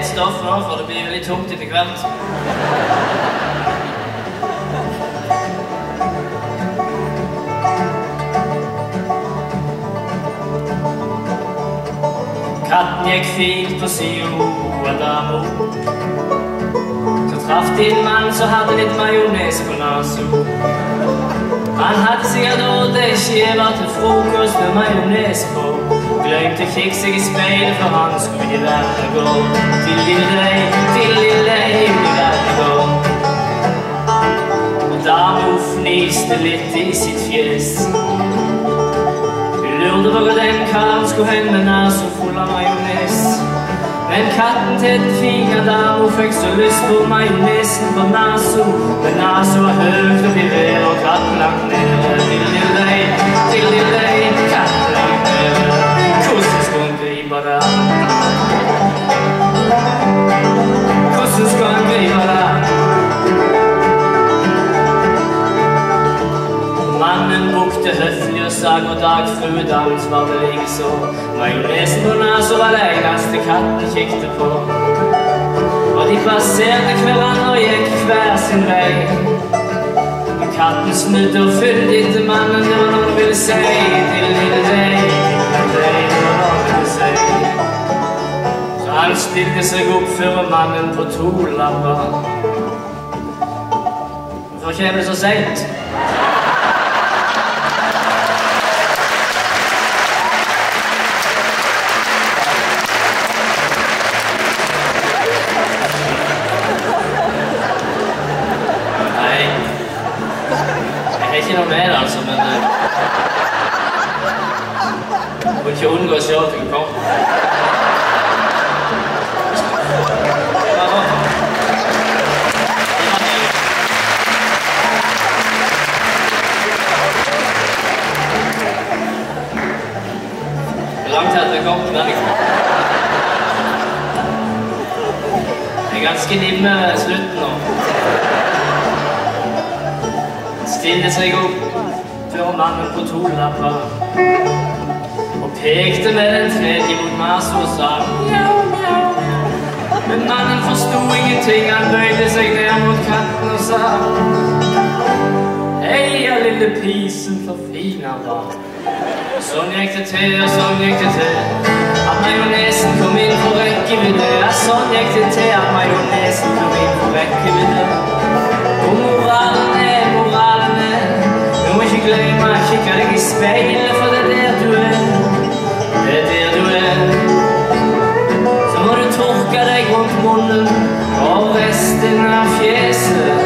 litt stoff nå, for det blir veldig tungt etter hvert. Katten gikk fint på siden av damo. Så traff de en mann som hadde litt majones på naso. Han hadde sikkert ordet skiver til frokost med majones på. Glemte å kikke seg i speilet, for han skulle i verden gå. Til lille, ut i verden gå. Og damo fniste litt i sitt fjes. Hun lurte på hva den karen skulle hen med naso full av majones. Men katten til den fine damo fikk så lyst på majonesen på naso. Men naso var høyt opp i været, og katten langt nede. Til lille, katten langt nede. Hvordan skal han gripe det? Hvordan skal han gripe det? Mannen bukte høflig og sa god dag, frue damen svarte like så. Majonesen på naso var det eneste katten kikte på. Og de passerte hverandre og gikk hver sin vei. Og katten snudde og fylte etter mannen, det var noe han ville si. Til lille deg, det var noe han ville si. Så han stilte seg opp før mannen på 2 lapper. Hvorfor kommer det så sent? Ikke noe mer, altså, men jeg må ikke unngå å se at du kom. Det er langt til at det kom til meg. Jeg er ganske nimme slutten nå. Stilte seg opp før mannen på 2 lapper og pekte med den tredje mot naso og sa mjau, mjau, mjau. Men mannen forstod ingenting, han bøyde seg ned mot katten og sa heia lille pisen, for fin han var. Sånn gikk det til, og sånn gikk det til at majonesen kom inn på rekkevidde. Ja, sånn gikk det til at majonesen kom inn på rekkevidde. Og moralen er du må ikke glemme å kikke deg i speilet, for det er der du er. Det er der du er. Så må du tørke deg rundt munnen og resten av fjeset.